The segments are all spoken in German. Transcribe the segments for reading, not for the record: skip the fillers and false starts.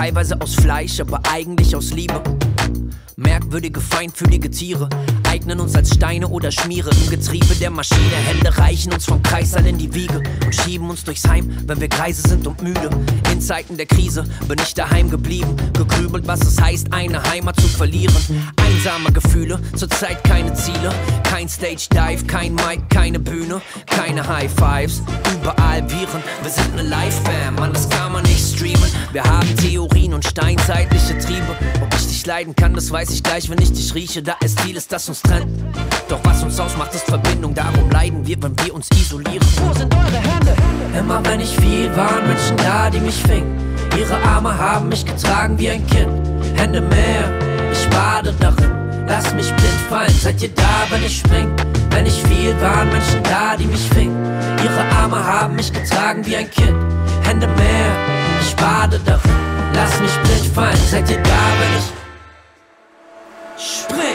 teilweise aus Fleisch, aber eigentlich aus Liebe. Merkwürdige, feinfühlige Tiere eignen uns als Steine oder Schmiere im Getriebe der Maschine. Hände reichen uns vom Kreissaal in die Wiege und schieben uns durchs Heim, wenn wir greise sind und müde. In Zeiten der Krise bin ich daheim geblieben, gegrübelt, was es heißt, eine Heimat zu verlieren. Einsame Gefühle, zurzeit keine Ziele, kein Stage Dive, kein Mic, keine Bühne, keine High Fives, überall Viren. Wir sind eine Live-Fam, Mann, das kann man nicht streamen. Wir haben Theorien und steinzeitliche Triebe. Ob ich dich leiden kann, das weiß ich gleich, wenn ich dich rieche. Da ist vieles, das uns trennt. Doch was uns ausmacht, ist Verbindung. Darum leiden wir, wenn wir uns isolieren. Wo sind eure Hände? Immer wenn ich fiel, waren Menschen da, die mich fingen. Ihre Arme haben mich getragen wie ein Kind. Hände mehr, ich bade darin. Lass mich blind fallen, seid ihr da, wenn ich spring? Wenn ich fiel, waren Menschen da, die mich fingen. Ihre Arme haben mich getragen wie ein Kind. Hände mehr, ich bade darin. Lass mich blind fallen, seid ihr da, wenn ich spring?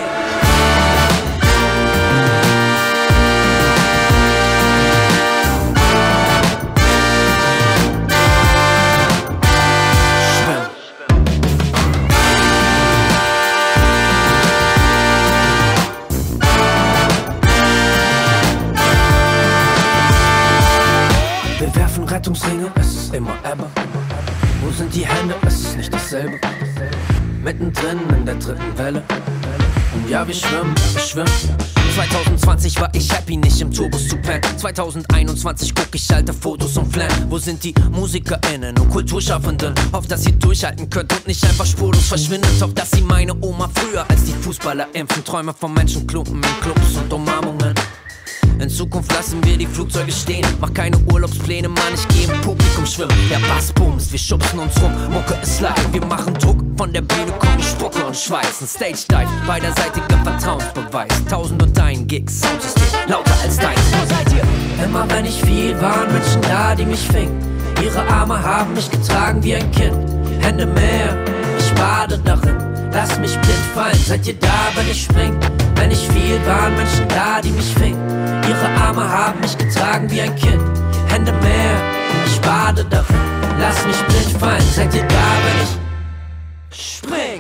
Wir werfen Rettungsringe, es ist immer Ebbe. Wo sind die Hände? Es ist nicht dasselbe. Mittendrin in der dritten Welle. Und ja, wir schwimmen, wir schwimmen. 2020 war ich happy, nicht im Tourbus zu pennen. 2021 guck ich alte Fotos und flenn. Wo sind die MusikerInnen und Kulturschaffenden? Hoff, dass ihr durchhalten könnt und nicht einfach spurlos verschwindet. Hoff, dass sie meine Oma früher als die Fußballer impfen. Träume von Menschenklumpen in Clubs und Umarmungen. In Zukunft lassen wir die Flugzeuge stehen. Mach keine Urlaubspläne, Mann, ich geh im Publikum schwimmen. Der Bass bumst, wir schubsen uns rum. Mucke ist live, wir machen Druck. Von der Bühne kommt Spucke und Schweiß. Ein Stage-Dive, beiderseitiger Vertrauensbeweis. 1001 Gigs, Soundsystem, lauter als dein. Wo seid ihr? Immer wenn ich fiel, waren Menschen da, die mich fingen. Ihre Arme haben mich getragen wie ein Kind. Hände mehr, ich bade darin. Lass mich blind fallen, seid ihr da, wenn ich spring? Wenn ich fiel, waren Menschen da, die mich fingen. Ihre Arme haben mich getragen wie ein Kind. Hände mehr, ich bade darin. Lass mich blind fallen, seid ihr da, wenn ich spring?